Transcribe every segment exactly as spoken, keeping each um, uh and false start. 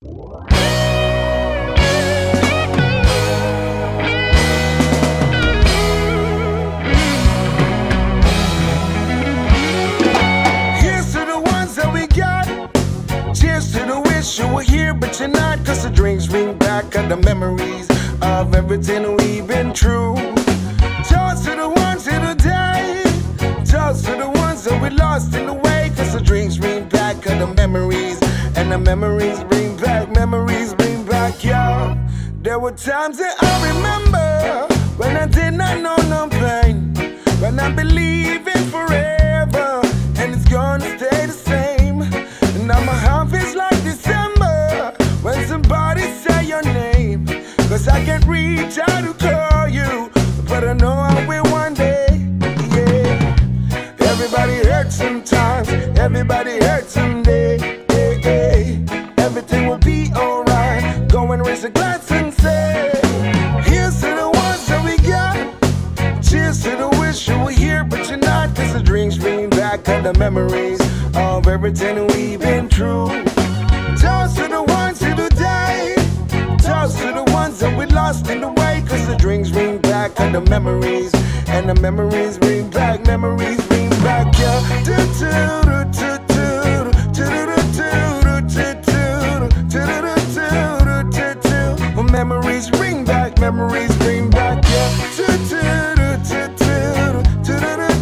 Here's to the ones that we got. Cheers to the wish you were here, but you're not. Cause the drinks ring back at the memories of everything we've been through. Toast to the ones here today. Toast to the ones that we lost in the way. Cause the drinks ring back at the memories. And the memories bring back, memories bring back, y'all. There were times that I remember when I did not know no pain. When I believe in forever, and it's gonna stay the same. And now my heart feels like December when somebody say your name. Cause I can't reach out to call you, but I know I will one day, yeah. Everybody hurts sometimes, everybody hurts someday, yeah, yeah. Everything will be alright. Go and raise a glass and say, here's to the ones that we got. Cheers to the wish you were here, but you're not. Cause the drinks bring back all the memories of everything we've been through. Toast to the ones here today. Toast to the ones that we lost in the way. Cause the drinks bring back all the memories. And the memories bring back, memories bring back, yeah. Do, do, do, do, do, do, do, do, do, do, do, do, do. Memories bring back, memories bring back, yeah. Do, do, do, do, do, do,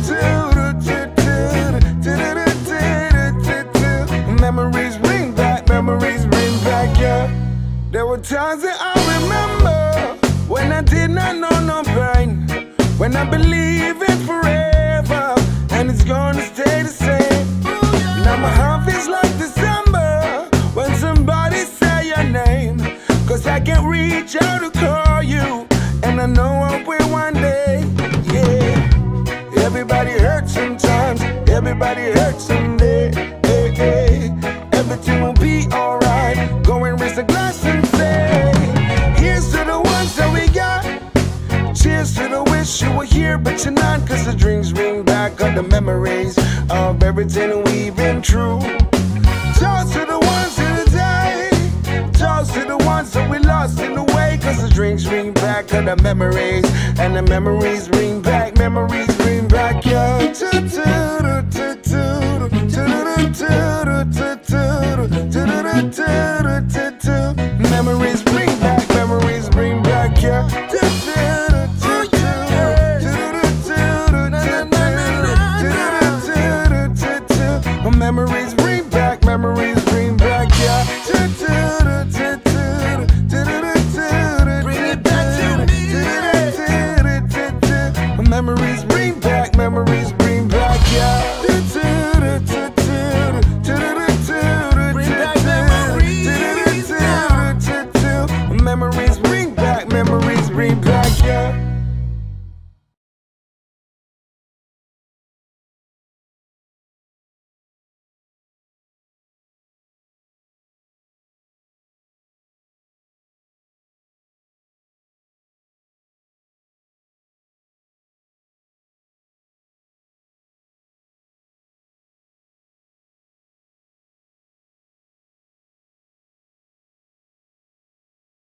do, do, do. Memories bring back, memories bring back, yeah. There were times that I remember when I did not know no pain. When I believe in forever, and it's gonna stay the same. Now my heart feels like December when somebody say your name. Cause I can't reach out to call you, and I know I will one day, yeah. Everybody hurts sometimes, everybody hurts someday, hey, hey. Everything will be alright. Go and raise a glass and say, here's to the ones that we got. Cheers to the wish you were here, but you're not. Cause the drinks bring back all the memories of everything we've been through. Toast to the ones here today. Toast to the ones that we lost in the way. Cause the drinks bring back all the memories. And the memories bring back, memories bring back, yeah. Memories bring back, memories bring back, yeah. Memories bring back, memories bring